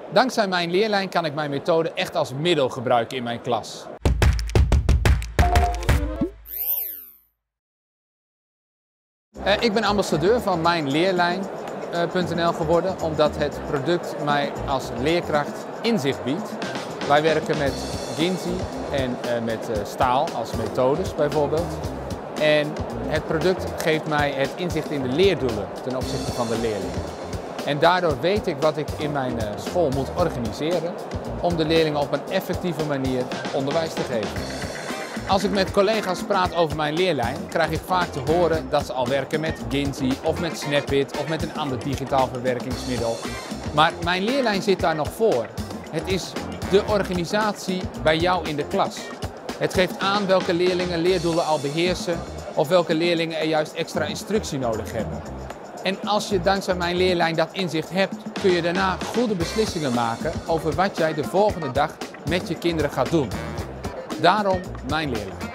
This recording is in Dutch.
Dankzij mijn leerlijn kan ik mijn methode echt als middel gebruiken in mijn klas. Ik ben ambassadeur van mijnleerlijn.nl geworden omdat het product mij als leerkracht inzicht biedt. Wij werken met Ginzy en met staal als methodes bijvoorbeeld. En het product geeft mij het inzicht in de leerdoelen ten opzichte van de leerlingen. En daardoor weet ik wat ik in mijn school moet organiseren om de leerlingen op een effectieve manier onderwijs te geven. Als ik met collega's praat over mijn leerlijn, krijg ik vaak te horen dat ze al werken met Ginzy of met Snapit of met een ander digitaal verwerkingsmiddel. Maar mijn leerlijn zit daar nog voor. Het is de organisatie bij jou in de klas. Het geeft aan welke leerlingen leerdoelen al beheersen of welke leerlingen er juist extra instructie nodig hebben. En als je dankzij mijn leerlijn dat inzicht hebt, kun je daarna goede beslissingen maken over wat jij de volgende dag met je kinderen gaat doen. Daarom mijn leerlijn.